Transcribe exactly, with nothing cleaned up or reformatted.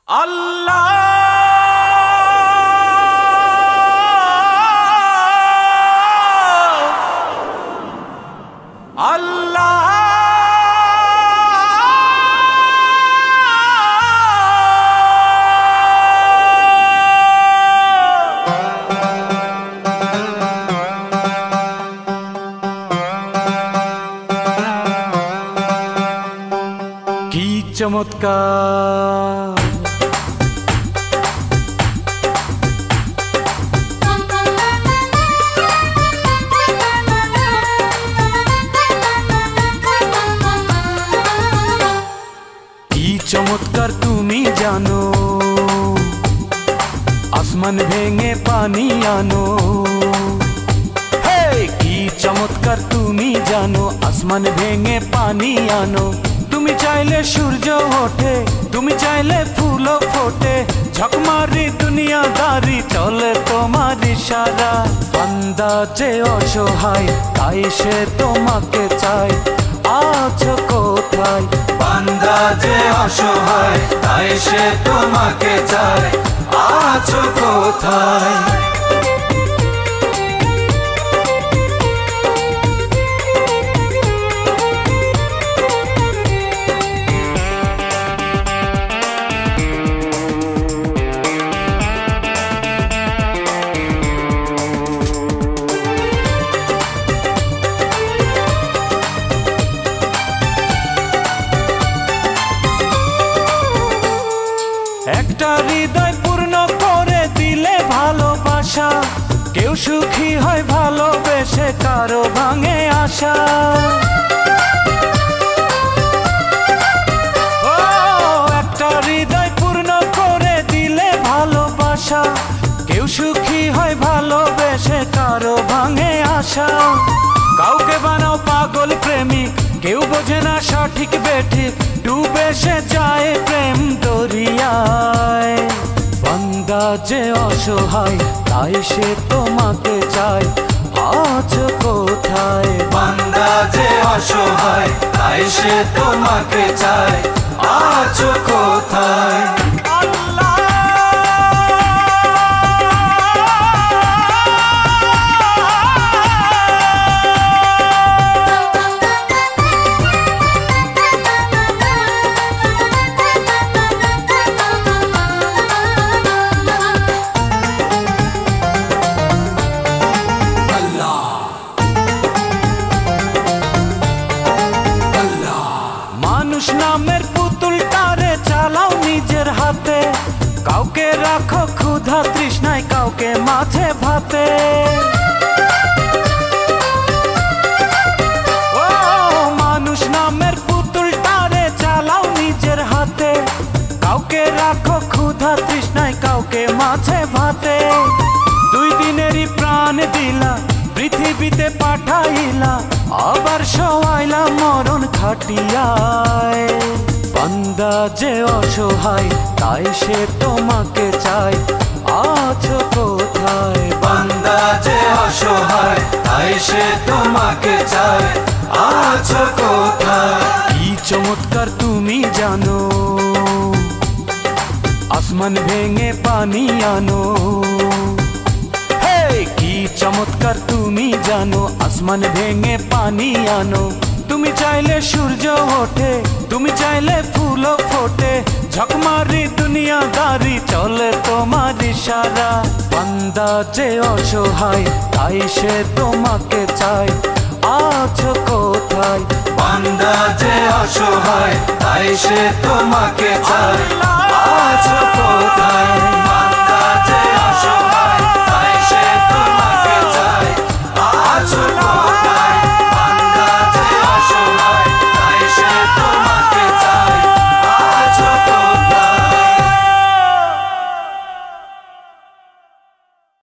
আল্লাহ আল্লাহ কি চমৎকার চমৎকার তুমি জানো আসমান ভেঙে পানি আনো হে কি চমৎকার তুমি জানো আসমান ভেঙে পানি আনো তুমি চাইলে সূর্য ওঠে তুমি চাইলে ফুল ফোটে ঝকমারি দুনিয়াদারি চলে তোমার ইশারা বান্দা যে অসহায় তাই সে তোমাকে চায় আছো কোথায় বান্দা যে অসহায় তাই সে তোমাকে চায় আছো কোথায় একটা হৃদয় পূর্ণ করে দিলে ভালোবাসা কেউ সুখী হয় ভালোবেসে কারো ভাঙে আশা ও একটা হৃদয় পূর্ণ করে দিলে ভালোবাসা কেউ সুখী হয় ভালোবেসে কারো ভাঙে আশা কাউকে বানাও পাগল প্রেমিক কেউ বোঝে না সঠিক বেঠিক ডুবে সে যায় প্রেম দরিয়ায় বান্দা যে অসহায় তাই সে তোমাকে চায় আছো কোথায় বান্দা যে অসহায় তাই সে তোমাকে চায় আছো কোথায় নামের পুতুলটারে চালাও নিজের হাতে কাউকে রাখো ক্ষুধা তৃষ্ণায় কাউকে মাঝে ভাতে ও মানুষ নামের পুতুলটারে চালাও নিজের হাতে কাউকে রাখো ক্ষুধা তৃষ্ণায় কাউকে মাঝে ভাতে দুই দিনেরই প্রাণ দিলা পৃথিবীতে পাঠাইলা আবার সওয়াইলা মরণ খাটিয়ায় বান্দা যে অসহায় তাই সে তোমাকে চায় আছো কোথায় বান্দা যে অসহায় তাই সে তোমাকে চায় আছো কোথায় কি চমৎকার তুমি জানো আসমান ভেঙে পানি আনো কি চমৎকার তুমি জানো আসমান ভেঙে পানি আনো তুমি চাইলে সূর্য ওঠে তুমি চাইলে ফুল ফোটে ঝকমারি দুনিয়াদারি চলে তোমার ইশারা বান্দা যে অসহায় তাই সে তোমাকে চায় আছো কোথায় বান্দা যে অসহায় তাই সে তোমাকে চায় আছো কোথায়।